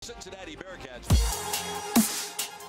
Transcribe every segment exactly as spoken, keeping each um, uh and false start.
Cincinnati Bearcats.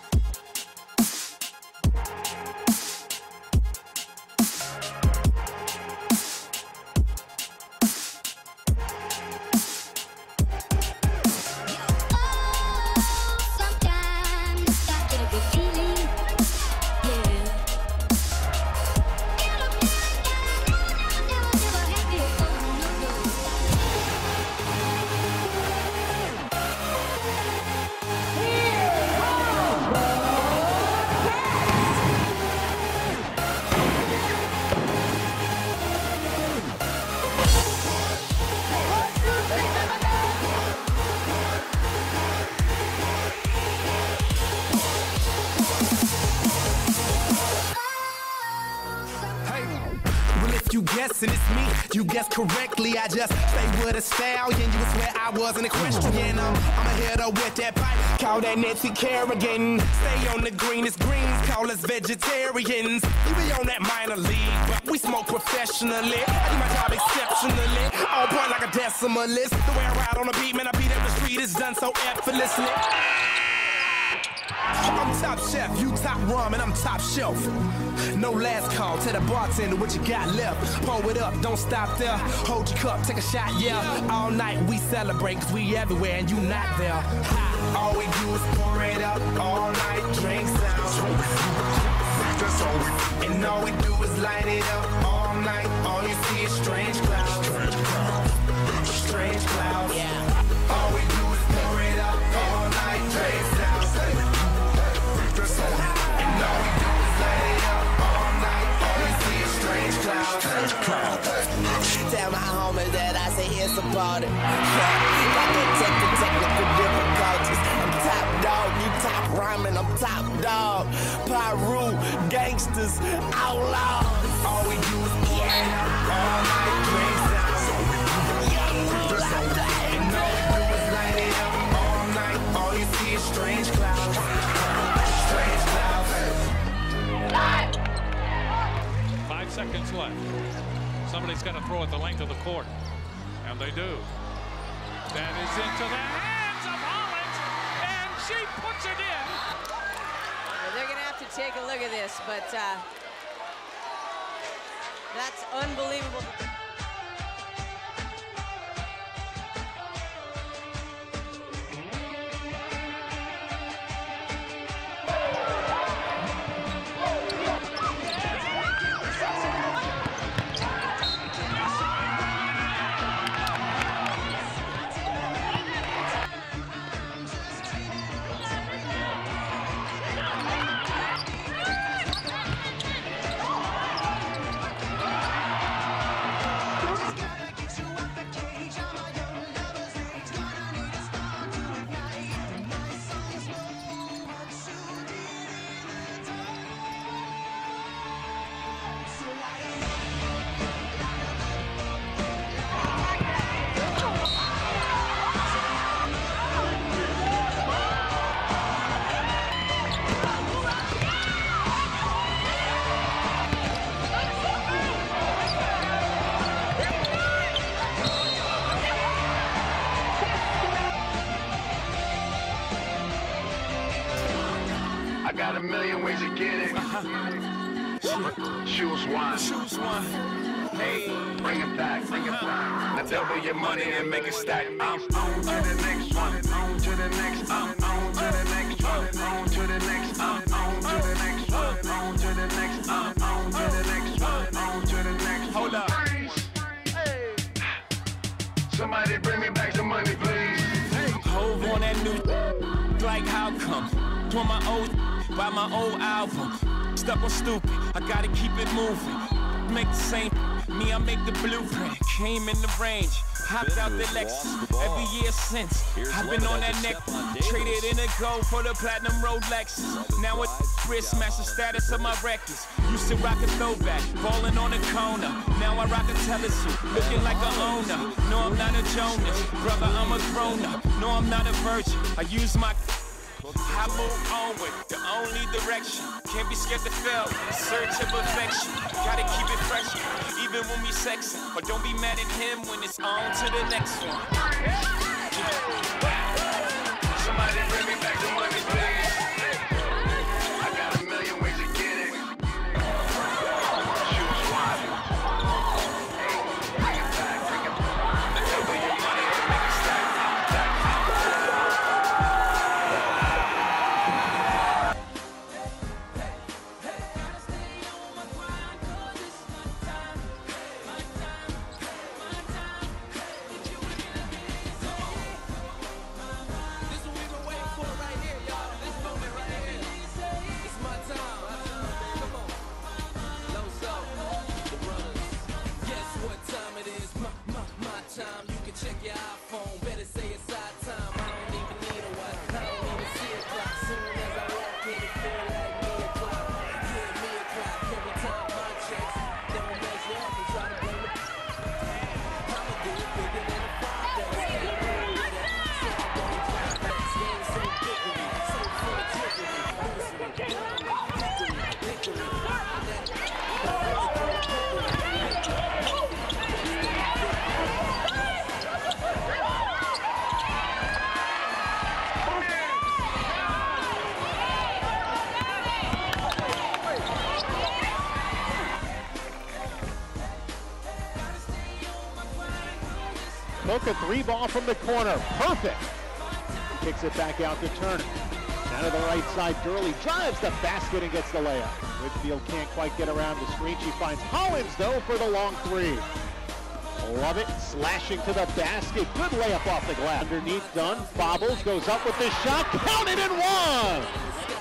You guessing it's me, you guessed correctly. I just stay with a stallion. You would swear I was an equestrian. I'm, I'm a hitter with that pipe, call that Nancy Kerrigan. Stay on the greenest greens, call us vegetarians. We be on that minor league, but we smoke professionally. I do my job exceptionally, on point like a decimalist. The way I ride on the beat, man, I beat up the street, it's done so effortlessly. I'm top chef, you top rum, and I'm top shelf. No last call, tell the bartender what you got left. Pour it up, don't stop there. Hold your cup, take a shot, yeah. All night we celebrate, cause we everywhere and you not there. All we do is pour it up, all night drinks out. That's all we do. And all we do is light it up all night. All you see is strange clouds. Strange clouds. Yeah. All we do is pour it up all night, drinks out. Tell my homies that I say it's about it. Got to take the technical difficulties. I'm top dog, you top rhyming, I'm top dog. Pyru, gangsters, outlaws. All we do is pour it out all night, drinks out. And all we do is light it up all night. All you see is strange clouds. Strange clouds. Five seconds left. Somebody's got to throw it the length of the court. And they do. That is into the hands of Holland. And she puts it in. Well, they're going to have to take a look at this, but uh, that's unbelievable. I got a million ways to get it. Uh-huh. Choose one. Choose one. Hey, bring it back, bring it back. Now double your money and make it stack. I'm on to the next one. On to the next. I'm on to the next one. On to the next. I'm on to the next one. On to the next. I'm on to the next one. On to the next. Hold up. Hey. Somebody bring me back some money, please. Hove on that new like how come? On my old by my old album. Stuck on stupid, I gotta keep it moving. Make the same, me, I make the blueprint. Came in the range, hopped out the Lexus. Every year since, I've been on that neck. Traded in a gold for the platinum Rolexes. Now it's wrist match the status of my records. Used to rock a throwback, balling on a corner. Now I rock a telesuit, looking like a owner. No, I'm not a Jonas, brother, I'm a grown up. No, I'm not a virgin, I use my I move onward, the only direction. Can't be scared to fail, search of perfection. Gotta keep it fresh, even when we sexing. But don't be mad at him when it's on to the next one. Cook, a three ball from the corner. Perfect. Kicks it back out to Turner. Down to the right side, Gurley drives the basket and gets the layup. Whitfield can't quite get around the screen. She finds Hollins, though, for the long three. Love it, slashing to the basket. Good layup off the glass. Underneath, Dunn, bobbles, goes up with the shot. Counted and one!